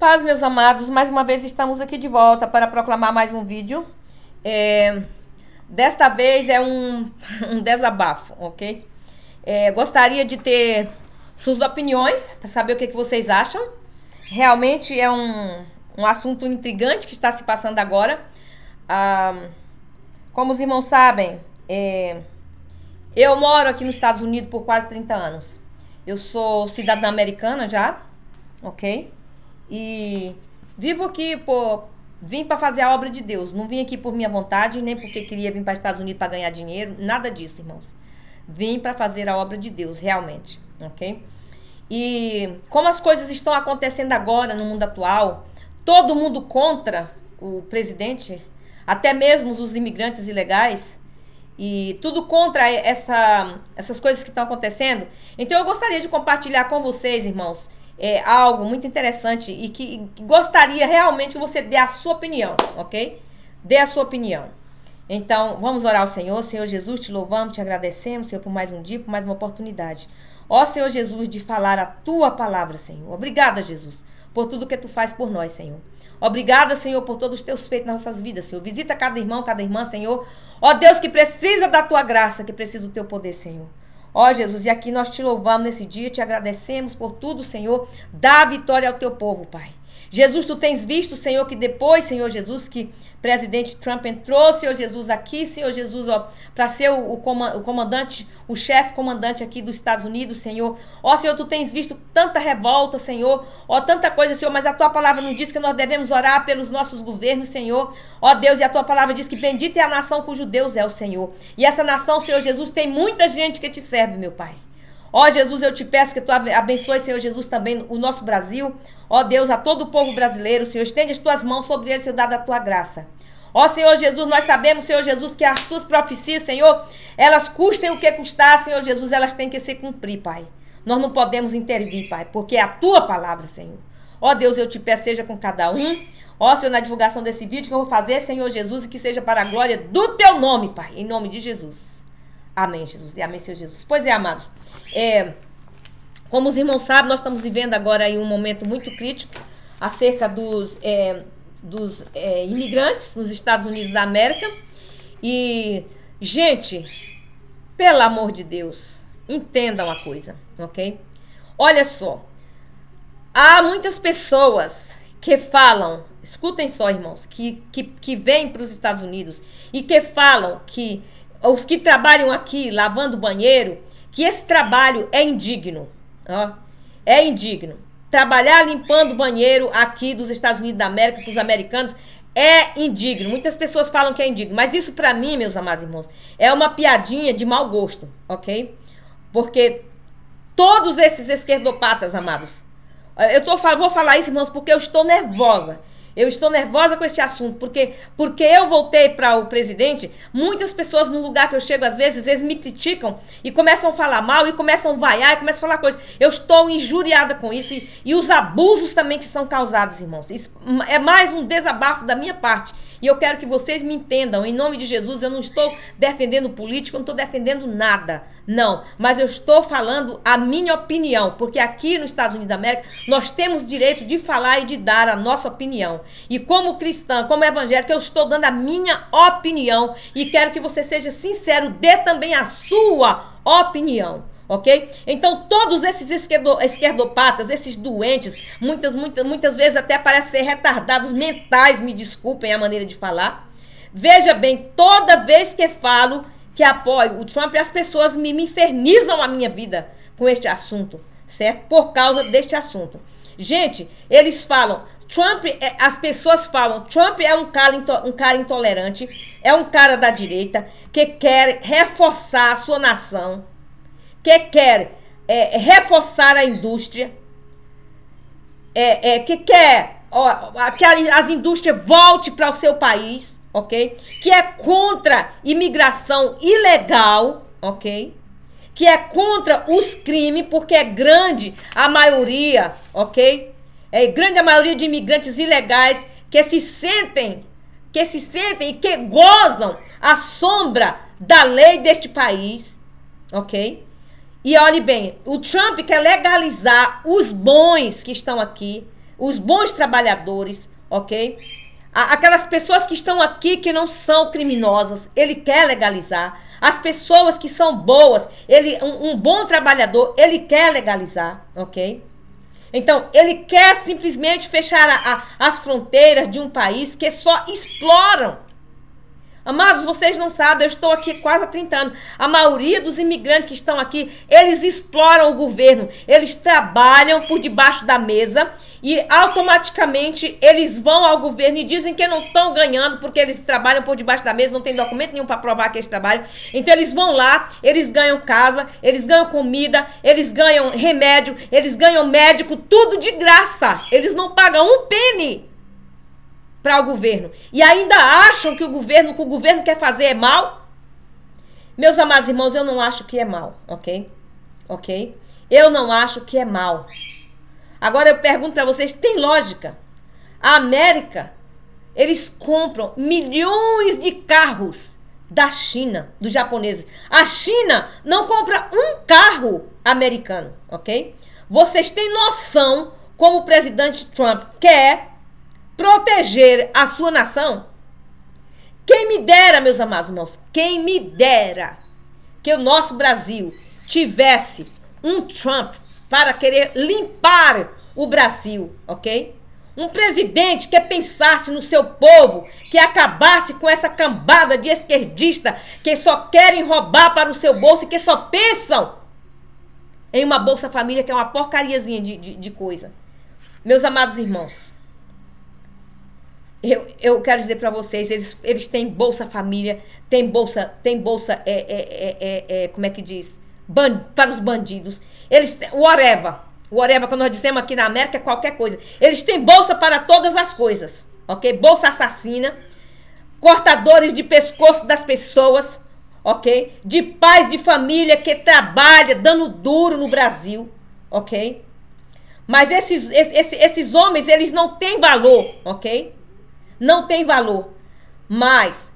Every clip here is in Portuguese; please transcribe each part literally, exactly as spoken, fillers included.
paz, meus amados, mais uma vez estamos aqui de volta para proclamar mais um vídeo. É, desta vez é um, um desabafo, ok? É, gostaria de ter suas opiniões, para saber o que, que vocês acham. Realmente é um, um assunto intrigante que está se passando agora. Ah, como os irmãos sabem, é, eu moro aqui nos Estados Unidos por quase trinta anos. Eu sou cidadã americana já, ok? E vivo aqui por... Vim para fazer a obra de Deus. Não vim aqui por minha vontade, nem porque queria vir para os Estados Unidos para ganhar dinheiro. Nada disso, irmãos. Vim para fazer a obra de Deus, realmente, ok? E como as coisas estão acontecendo agora no mundo atual, todo mundo contra o presidente, até mesmo os imigrantes ilegais, e tudo contra essa, essas coisas que estão acontecendo. Então eu gostaria de compartilhar com vocês, irmãos, é algo muito interessante e que, que gostaria realmente que você dê a sua opinião, ok? Dê a sua opinião. Então, vamos orar ao Senhor. Senhor Jesus, te louvamos, te agradecemos, Senhor, por mais um dia, por mais uma oportunidade. Ó Senhor Jesus, de falar a tua palavra, Senhor. Obrigada, Jesus, por tudo que tu faz por nós, Senhor. Obrigada, Senhor, por todos os teus feitos nas nossas vidas, Senhor. Visita cada irmão, cada irmã, Senhor. Ó Deus, que precisa da tua graça, que precisa do teu poder, Senhor. Ó Jesus, e aqui nós te louvamos nesse dia, te agradecemos por tudo, Senhor. Dá a vitória ao teu povo, Pai. Jesus, tu tens visto, Senhor, que depois, Senhor Jesus, que presidente Trump entrou, Senhor Jesus, aqui, Senhor Jesus, ó, para ser o, o comandante, o chefe comandante aqui dos Estados Unidos, Senhor. Ó, Senhor, tu tens visto tanta revolta, Senhor, ó, tanta coisa, Senhor, mas a tua palavra nos diz que nós devemos orar pelos nossos governos, Senhor. Ó, Deus, e a tua palavra diz que bendita é a nação cujo Deus é o Senhor. E essa nação, Senhor Jesus, tem muita gente que te serve, meu Pai. Ó, Jesus, eu te peço que tu abençoe, Senhor Jesus, também o nosso Brasil. Ó, Deus, a todo o povo brasileiro, Senhor, estende as tuas mãos sobre eles, Senhor, dada a tua graça. Ó, Senhor Jesus, nós sabemos, Senhor Jesus, que as tuas profecias, Senhor, elas custem o que custar, Senhor Jesus, elas têm que se cumprir, Pai. Nós não podemos intervir, Pai, porque é a tua palavra, Senhor. Ó, Deus, eu te peço, seja com cada um. Ó, Senhor, na divulgação desse vídeo que eu vou fazer, Senhor Jesus, e que seja para a glória do teu nome, Pai, em nome de Jesus. Amém, Jesus, e amém, Senhor Jesus. Pois é, amados, é... Como os irmãos sabem, nós estamos vivendo agora aí um momento muito crítico acerca dos, é, dos é, imigrantes nos Estados Unidos da América. E, gente, pelo amor de Deus, entendam a coisa, ok? Olha só, há muitas pessoas que falam, escutem só, irmãos, que, que, que vêm para os Estados Unidos e que falam que os que trabalham aqui lavando banheiro, que esse trabalho é indigno. Ó, é indigno. Trabalhar limpando banheiro aqui dos Estados Unidos da América para os americanos é indigno. Muitas pessoas falam que é indigno, mas isso para mim, meus amados irmãos, é uma piadinha de mau gosto, ok? Porque todos esses esquerdopatas, amados, eu tô, vou falar isso, irmãos, porque eu estou nervosa. Eu estou nervosa com este assunto, porque, porque eu voltei para o presidente, muitas pessoas no lugar que eu chego, às vezes, eles me criticam e começam a falar mal, e começam a vaiar, e começam a falar coisas. Eu estou injuriada com isso, e, e os abusos também que são causados, irmãos. Isso é mais um desabafo da minha parte, e eu quero que vocês me entendam, em nome de Jesus. Eu não estou defendendo político, eu não estou defendendo nada, não, mas eu estou falando a minha opinião, porque aqui nos Estados Unidos da América, nós temos direito de falar e de dar a nossa opinião. E como cristã, como evangélica, eu estou dando a minha opinião e quero que você seja sincero, dê também a sua opinião, ok? Então, todos esses esquerdo, esquerdopatas, esses doentes, muitas, muitas, muitas vezes até parecem ser retardados mentais, me desculpem a maneira de falar. Veja bem, toda vez que falo que apoio o Trump, as pessoas me, me infernizam a minha vida com este assunto, certo? Por causa deste assunto. Gente, eles falam, Trump, é, as pessoas falam, Trump é um cara, um cara intolerante, é um cara da direita, que quer reforçar a sua nação, que quer é, reforçar a indústria, é, é, que quer ó, que as indústrias voltem para o seu país, ok? Que é contra imigração ilegal, ok? Que é contra os crimes, porque é grande a maioria, ok? É grande a maioria de imigrantes ilegais que se sentem, que se sentem e que gozam a sombra da lei deste país, ok? E olhe bem, o Trump quer legalizar os bons que estão aqui, os bons trabalhadores, ok? Aquelas pessoas que estão aqui que não são criminosas, ele quer legalizar. As pessoas que são boas, ele, um, um bom trabalhador, ele quer legalizar, ok? Então, ele quer simplesmente fechar a, a, as fronteiras de um país que só exploram. Amados, vocês não sabem, eu estou aqui quase há trinta anos. A maioria dos imigrantes que estão aqui, eles exploram o governo. Eles trabalham por debaixo da mesa e automaticamente eles vão ao governo e dizem que não estão ganhando porque eles trabalham por debaixo da mesa, não tem documento nenhum para provar que eles trabalham. Então eles vão lá, eles ganham casa, eles ganham comida, eles ganham remédio, eles ganham médico, tudo de graça. Eles não pagam um penny para o governo. E ainda acham que o governo, que o governo quer fazer é mal? Meus amados irmãos, eu não acho que é mal, ok? Ok? Eu não acho que é mal. Agora eu pergunto para vocês, tem lógica? A América, eles compram milhões de carros da China, dos japoneses. A China não compra um carro americano, ok? Vocês têm noção como o presidente Trump quer proteger a sua nação? Quem me dera, meus amados irmãos, quem me dera que o nosso Brasil tivesse um Trump para querer limpar o Brasil, ok? Um presidente que pensasse no seu povo, que acabasse com essa cambada de esquerdista que só querem roubar para o seu bolso e que só pensam em uma Bolsa Família que é uma porcariazinha de, de, de coisa. Meus amados irmãos, Eu, eu quero dizer para vocês, eles, eles têm Bolsa Família, tem Bolsa, tem bolsa é, é, é, é, é, como é que diz? Ban, para os bandidos. Eles, whatever, whatever, quando nós dissemos aqui na América, é qualquer coisa. Eles têm bolsa para todas as coisas, ok? Bolsa assassina, cortadores de pescoço das pessoas, ok? De pais de família que trabalha dando duro no Brasil, ok? Mas esses, esses, esses homens, eles não têm valor, ok? Não tem valor. Mas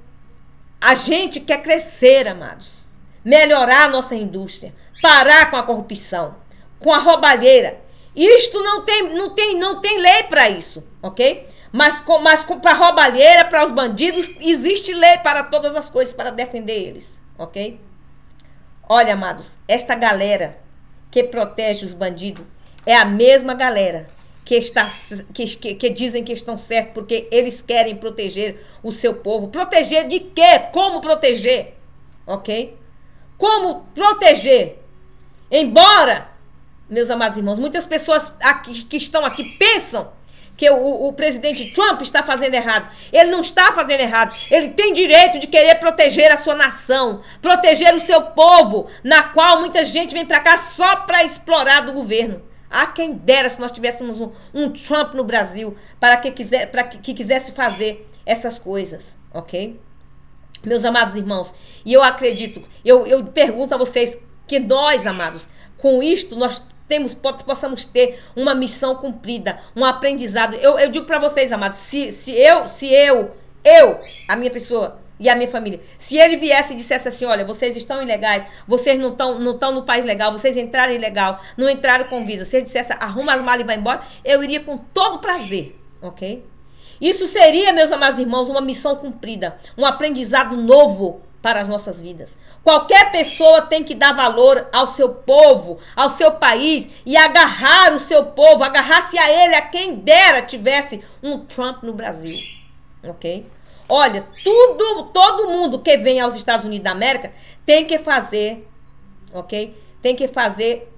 a gente quer crescer, amados. Melhorar a nossa indústria. Parar com a corrupção. Com a roubalheira. Isto não tem, não tem, não tem lei para isso, ok? Mas, mas para a roubalheira, para os bandidos, existe lei para todas as coisas, para defender eles, ok? Olha, amados, esta galera que protege os bandidos é a mesma galera que, está, que, que, que dizem que estão certos porque eles querem proteger o seu povo. Proteger de quê? Como proteger? Ok? Como proteger? Embora, meus amados irmãos, muitas pessoas aqui, que estão aqui pensam que o, o presidente Trump está fazendo errado. Ele não está fazendo errado. Ele tem direito de querer proteger a sua nação, proteger o seu povo, na qual muita gente vem para cá só para explorar do governo. Ah, quem dera se nós tivéssemos um, um Trump no Brasil para que, quiser, para que, que quisesse fazer essas coisas, ok? Meus amados irmãos, e eu acredito, eu, eu pergunto a vocês que nós, amados, com isto nós temos, possamos ter uma missão cumprida, um aprendizado. Eu, eu digo para vocês, amados, se, se eu, se eu, eu, a minha pessoa e a minha família, se ele viesse e dissesse assim, olha, vocês estão ilegais, vocês não estão não estão no país legal, vocês entraram ilegal, não entraram com visa, se ele dissesse, arruma as malas e vai embora, eu iria com todo prazer, ok? Isso seria, meus amados irmãos, uma missão cumprida, um aprendizado novo para as nossas vidas. Qualquer pessoa tem que dar valor ao seu povo, ao seu país e agarrar o seu povo, agarrar-se a ele, a quem dera tivesse um Trump no Brasil, ok? Olha, tudo, todo mundo que vem aos Estados Unidos da América tem que fazer, ok? Tem que fazer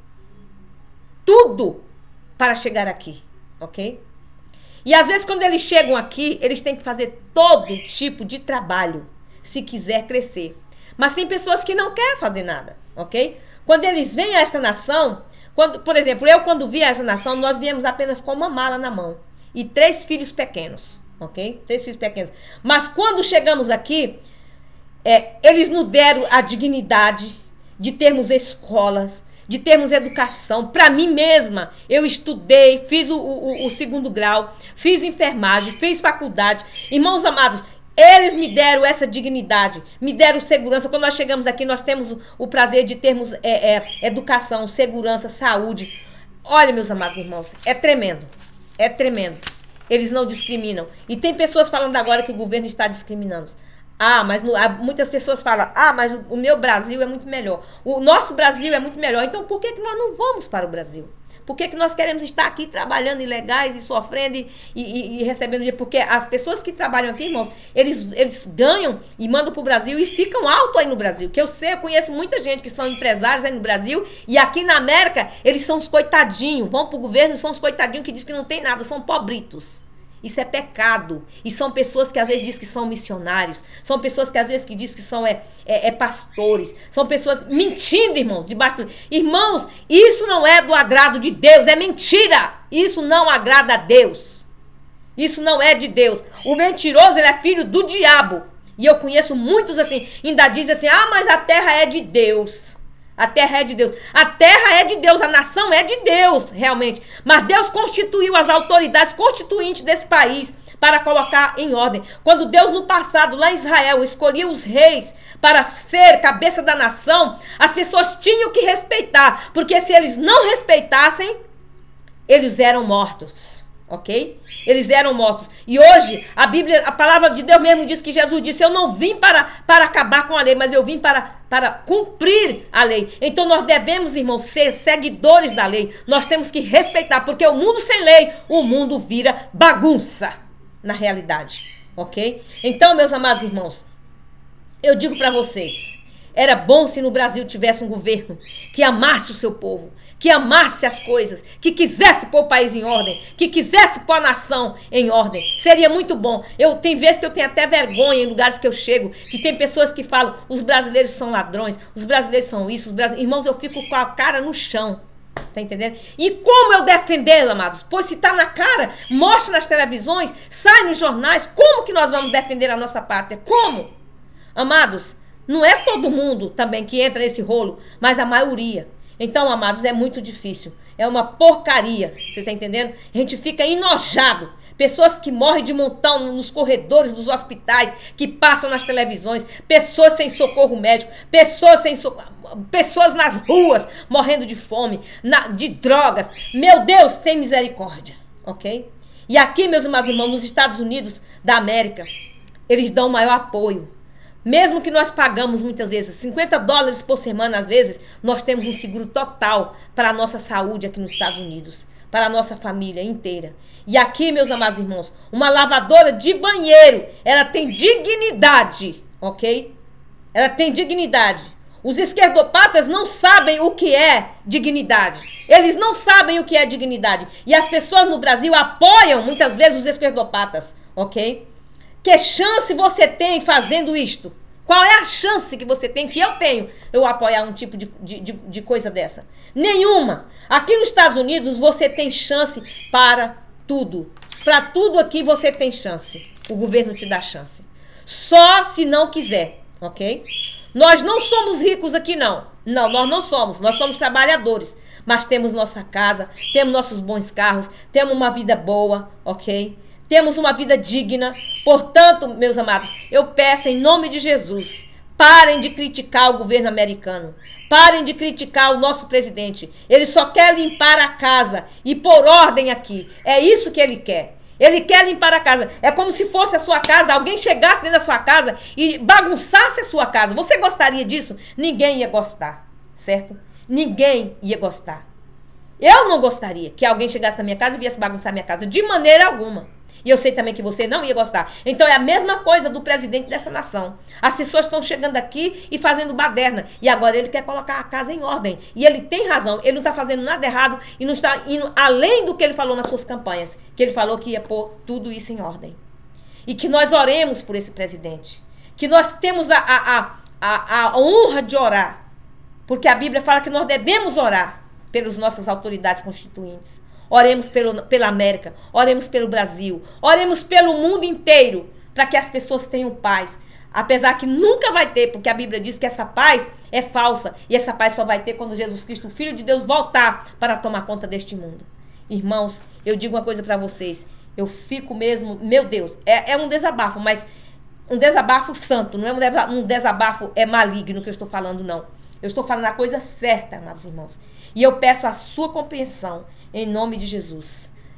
tudo para chegar aqui, ok? E às vezes quando eles chegam aqui, eles têm que fazer todo tipo de trabalho, se quiser crescer. Mas tem pessoas que não querem fazer nada, ok? Quando eles vêm a essa nação, quando, por exemplo, eu quando vi essa nação, nós viemos apenas com uma mala na mão e três filhos pequenos. Ok? Três filhos pequenos. Mas quando chegamos aqui, é, eles nos deram a dignidade de termos escolas, de termos educação. Para mim mesma, eu estudei, fiz o, o, o segundo grau, fiz enfermagem, fiz faculdade. Irmãos amados, eles me deram essa dignidade, me deram segurança. Quando nós chegamos aqui, nós temos o, o prazer de termos é, é, educação, segurança, saúde. Olha, meus amados irmãos, é tremendo. é tremendo. Eles não discriminam. E tem pessoas falando agora que o governo está discriminando. Ah, mas no, muitas pessoas falam, ah, mas o meu Brasil é muito melhor. O nosso Brasil é muito melhor. Então por que, que nós não vamos para o Brasil? Por que, que nós queremos estar aqui trabalhando ilegais e sofrendo e, e, e recebendo dinheiro? Porque as pessoas que trabalham aqui, irmãos, eles, eles ganham e mandam para o Brasil e ficam alto aí no Brasil. Que eu sei, eu conheço muita gente que são empresários aí no Brasil e aqui na América, eles são os coitadinhos. Vão para o governo e são os coitadinhos que dizem que não tem nada, são pobritos. Isso é pecado. E são pessoas que às vezes dizem que são missionários. São pessoas que às vezes que dizem que são é, é, é pastores. São pessoas mentindo, irmãos. Debaixo do... Irmãos, isso não é do agrado de Deus. É mentira. Isso não agrada a Deus. Isso não é de Deus. O mentiroso, ele é filho do diabo. E eu conheço muitos assim. Ainda dizem assim, ah, mas a terra é de Deus. A terra é de Deus. A terra é de Deus, a nação é de Deus, realmente. Mas Deus constituiu as autoridades constituintes desse país para colocar em ordem. Quando Deus no passado, lá em Israel, escolhia os reis para ser cabeça da nação, as pessoas tinham que respeitar. Porque se eles não respeitassem, eles eram mortos. Ok? Eles eram mortos. E hoje, a Bíblia, a palavra de Deus mesmo diz que Jesus disse, eu não vim para, para acabar com a lei, mas eu vim para, para cumprir a lei. Então nós devemos, irmãos, ser seguidores da lei. Nós temos que respeitar, porque o mundo sem lei, o mundo vira bagunça, na realidade. Ok? Então, meus amados irmãos, eu digo para vocês, era bom se no Brasil tivesse um governo que amasse o seu povo, que amasse as coisas, que quisesse pôr o país em ordem, que quisesse pôr a nação em ordem. Seria muito bom. Eu, tem vezes que eu tenho até vergonha em lugares que eu chego, que tem pessoas que falam, os brasileiros são ladrões, os brasileiros são isso, os brasileiros... Irmãos, eu fico com a cara no chão. Tá entendendo? E como eu defender, amados? Pois se tá na cara, mostra nas televisões, sai nos jornais, como que nós vamos defender a nossa pátria? Como? Amados, não é todo mundo também que entra nesse rolo, mas a maioria. Então, amados, é muito difícil. É uma porcaria. Você está entendendo? A gente fica enojado. Pessoas que morrem de montão nos corredores dos hospitais, que passam nas televisões, pessoas sem socorro médico, pessoas sem socorro, pessoas nas ruas morrendo de fome, na, de drogas. Meu Deus, tem misericórdia, ok? E aqui, meus amados irmãos, nos Estados Unidos da América, eles dão maior apoio. Mesmo que nós pagamos muitas vezes cinquenta dólares por semana, às vezes, nós temos um seguro total para a nossa saúde aqui nos Estados Unidos, para a nossa família inteira. E aqui, meus amados irmãos, uma lavadora de banheiro, ela tem dignidade, ok? Ela tem dignidade. Os esquerdopatas não sabem o que é dignidade. Eles não sabem o que é dignidade. E as pessoas no Brasil apoiam muitas vezes os esquerdopatas, ok? Que chance você tem fazendo isto? Qual é a chance que você tem, que eu tenho, eu apoiar um tipo de, de, de, de coisa dessa? Nenhuma. Aqui nos Estados Unidos você tem chance para tudo. Para tudo aqui você tem chance. O governo te dá chance. Só se não quiser, ok? Nós não somos ricos aqui não. Não, nós não somos. Nós somos trabalhadores. Mas temos nossa casa, temos nossos bons carros, temos uma vida boa, ok? Temos uma vida digna. Portanto, meus amados, eu peço em nome de Jesus, parem de criticar o governo americano. Parem de criticar o nosso presidente. Ele só quer limpar a casa e pôr ordem aqui. É isso que ele quer. Ele quer limpar a casa. É como se fosse a sua casa, alguém chegasse dentro da sua casa e bagunçasse a sua casa. Você gostaria disso? Ninguém ia gostar, certo? Ninguém ia gostar. Eu não gostaria que alguém chegasse na minha casa e viesse bagunçar a minha casa, de maneira alguma. E eu sei também que você não ia gostar. Então é a mesma coisa do presidente dessa nação. As pessoas estão chegando aqui e fazendo baderna. E agora ele quer colocar a casa em ordem. E ele tem razão. Ele não está fazendo nada errado e não está indo além do que ele falou nas suas campanhas. Que ele falou que ia pôr tudo isso em ordem. E que nós oremos por esse presidente. Que nós temos a, a, a, a, a honra de orar. Porque a Bíblia fala que nós devemos orar pelas nossas autoridades constituintes. Oremos pelo, pela América, oremos pelo Brasil, oremos pelo mundo inteiro, para que as pessoas tenham paz. Apesar que nunca vai ter, porque a Bíblia diz que essa paz é falsa, e essa paz só vai ter quando Jesus Cristo, o Filho de Deus, voltar para tomar conta deste mundo. Irmãos, eu digo uma coisa para vocês, eu fico mesmo, meu Deus, é, é um desabafo, mas um desabafo santo, não é um desabafo é maligno que eu estou falando, não. Eu estou falando a coisa certa, amados irmãos. E eu peço a sua compreensão, em nome de Jesus.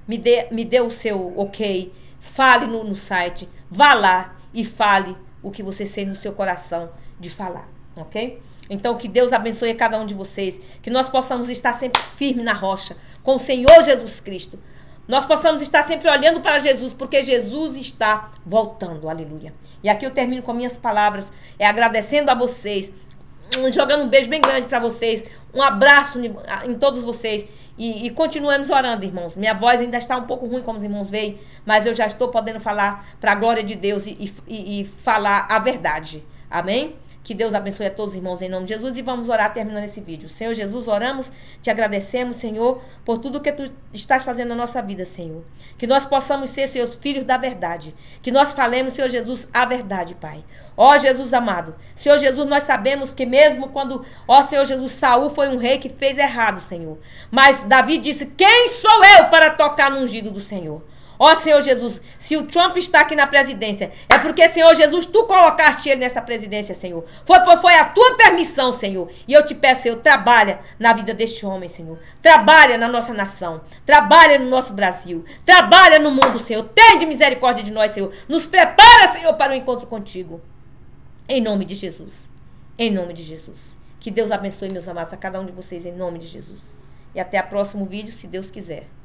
me dê, me dê o seu ok, fale no, no site, vá lá e fale o que você sente no seu coração de falar, ok? Então, que Deus abençoe a cada um de vocês, que nós possamos estar sempre firmes na rocha, com o Senhor Jesus Cristo. Nós possamos estar sempre olhando para Jesus, porque Jesus está voltando, aleluia. E aqui eu termino com minhas palavras, é agradecendo a vocês, jogando um beijo bem grande para vocês, um abraço em todos vocês, e, e continuemos orando, irmãos. Minha voz ainda está um pouco ruim, como os irmãos veem, mas eu já estou podendo falar para a glória de Deus e, e, e falar a verdade, amém? Que Deus abençoe a todos os irmãos em nome de Jesus. E vamos orar terminando esse vídeo. Senhor Jesus, oramos, te agradecemos, Senhor, por tudo que tu estás fazendo na nossa vida, Senhor. Que nós possamos ser seus filhos da verdade. Que nós falemos, Senhor Jesus, a verdade, Pai. Ó Jesus amado, Senhor Jesus, nós sabemos que mesmo quando, ó Senhor Jesus, Saul foi um rei que fez errado, Senhor. Mas Davi disse, quem sou eu para tocar no ungido do Senhor? Ó Senhor Jesus, se o Trump está aqui na presidência, é porque, Senhor Jesus, tu colocaste ele nessa presidência, Senhor. Foi, foi a tua permissão, Senhor. E eu te peço, Senhor, trabalha na vida deste homem, Senhor. Trabalha na nossa nação. Trabalha no nosso Brasil. Trabalha no mundo, Senhor. Tende misericórdia de nós, Senhor. Nos prepara, Senhor, para o encontro contigo. Em nome de Jesus. Em nome de Jesus. Que Deus abençoe, meus amados, a cada um de vocês, em nome de Jesus. E até o próximo vídeo, se Deus quiser.